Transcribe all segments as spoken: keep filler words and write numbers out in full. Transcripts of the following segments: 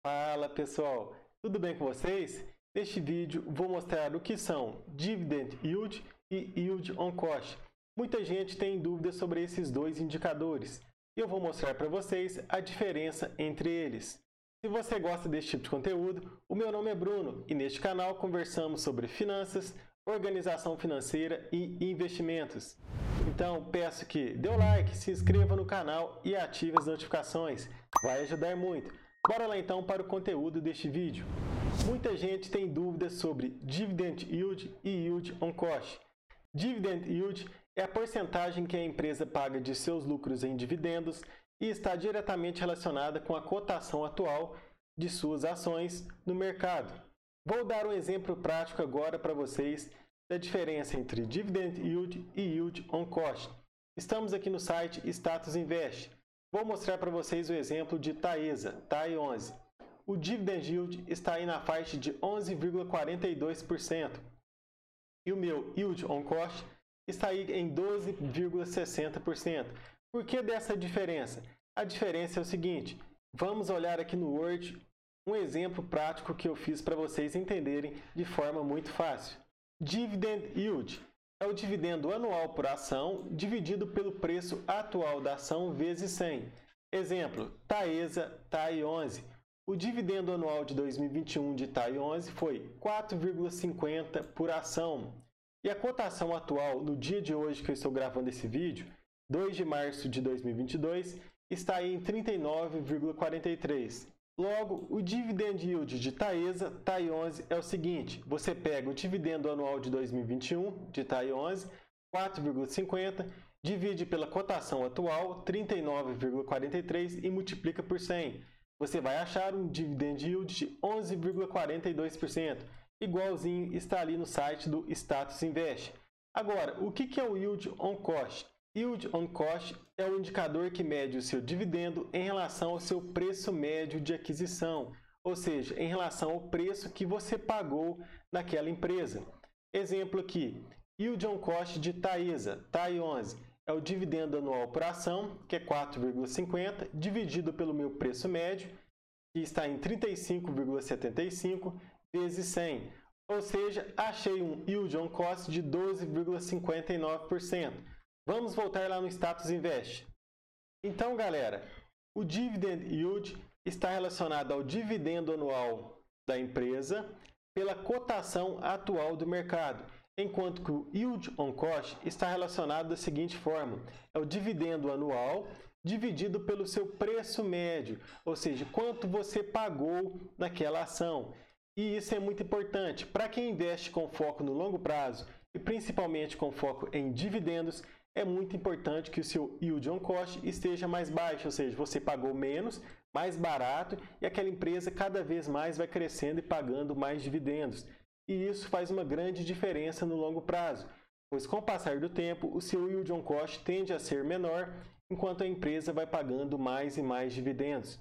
Fala pessoal, tudo bem com vocês? Neste vídeo vou mostrar o que são Dividend Yield e Yield on Cost. Muita gente tem dúvidas sobre esses dois indicadores e eu vou mostrar para vocês a diferença entre eles. Se você gosta desse tipo de conteúdo, o meu nome é Bruno e neste canal conversamos sobre finanças, organização financeira e investimentos. Então peço que dê o like, se inscreva no canal e ative as notificações, vai ajudar muito. Bora lá então para o conteúdo deste vídeo. Muita gente tem dúvidas sobre Dividend Yield e Yield on Cost. Dividend Yield é a porcentagem que a empresa paga de seus lucros em dividendos e está diretamente relacionada com a cotação atual de suas ações no mercado. Vou dar um exemplo prático agora para vocês da diferença entre Dividend Yield e Yield on Cost. Estamos aqui no site Status Invest. Vou mostrar para vocês o exemplo de Taesa, T A I onze. O Dividend Yield está aí na faixa de onze vírgula quarenta e dois por cento. E o meu Yield on Cost está aí em doze vírgula sessenta por cento. Por que dessa diferença? A diferença é o seguinte, vamos olhar aqui no Word um exemplo prático que eu fiz para vocês entenderem de forma muito fácil. Dividend Yield é o dividendo anual por ação dividido pelo preço atual da ação vezes cem. Exemplo, Taesa, T A I onze. O dividendo anual de dois mil e vinte e um de T A I onze foi quatro vírgula cinquenta por ação. E a cotação atual, no dia de hoje que eu estou gravando esse vídeo, dois de março de dois mil e vinte e dois, está aí em trinta e nove vírgula quarenta e três. Logo, o Dividend Yield de Taesa, T A I onze é o seguinte, você pega o dividendo anual de dois mil e vinte e um de T A I onze, quatro vírgula cinquenta, divide pela cotação atual, trinta e nove vírgula quarenta e três e multiplica por cem. Você vai achar um Dividend Yield de onze vírgula quarenta e dois por cento, igualzinho está ali no site do Status Invest. Agora, o que é o Yield on Cost? Yield on Cost é o indicador que mede o seu dividendo em relação ao seu preço médio de aquisição, ou seja, em relação ao preço que você pagou naquela empresa. Exemplo aqui, Yield on Cost de Taesa, T A I onze, é o dividendo anual por ação, que é quatro vírgula cinquenta, dividido pelo meu preço médio, que está em trinta e cinco vírgula setenta e cinco, vezes cem. Ou seja, achei um Yield on Cost de doze vírgula cinquenta e nove por cento. Vamos voltar lá no Status Invest. Então, galera, o Dividend Yield está relacionado ao dividendo anual da empresa pela cotação atual do mercado, enquanto que o Yield on Cost está relacionado da seguinte forma, é o dividendo anual dividido pelo seu preço médio, ou seja, quanto você pagou naquela ação. E isso é muito importante. Para quem investe com foco no longo prazo e principalmente com foco em dividendos, é muito importante que o seu Yield on Cost esteja mais baixo, ou seja, você pagou menos, mais barato e aquela empresa cada vez mais vai crescendo e pagando mais dividendos. E isso faz uma grande diferença no longo prazo, pois com o passar do tempo, o seu Yield on Cost tende a ser menor, enquanto a empresa vai pagando mais e mais dividendos.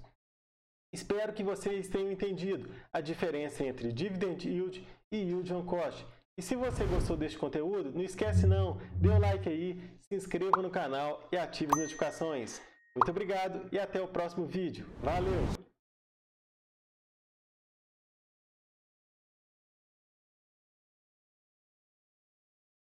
Espero que vocês tenham entendido a diferença entre Dividend Yield e Yield on Cost. E se você gostou deste conteúdo, não esquece não, dê o like aí, se inscreva no canal e ative as notificações. Muito obrigado e até o próximo vídeo. Valeu!